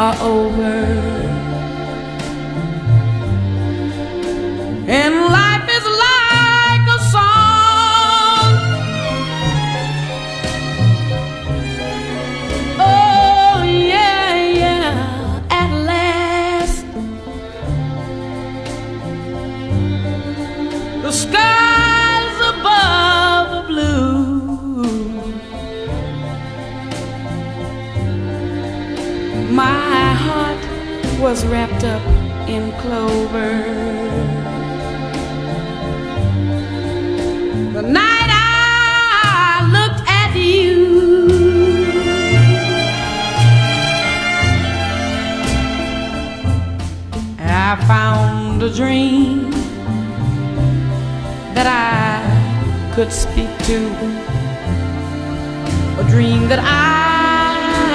are over, and life is like a song. Oh yeah, yeah, at last the skies above the blue, my heart was wrapped up in clover. The night I looked at you, I found a dream that I could speak to, a dream that I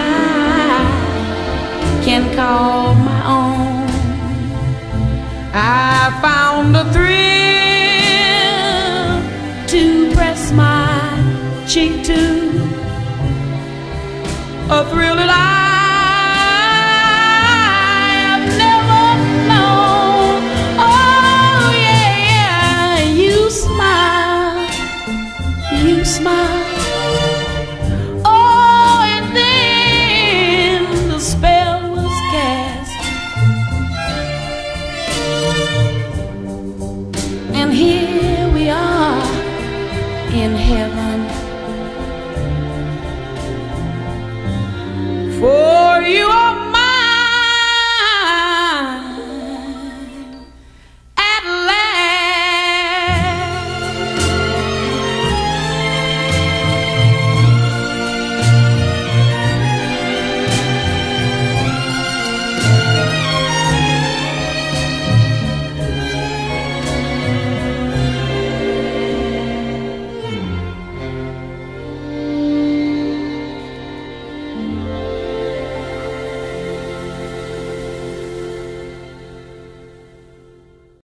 can call my own. I found a thrill to press my cheek to, a thrill that I have never known. Oh yeah, yeah, you smile, you smile. Oh, and then the spell was cast, and here we are in heaven.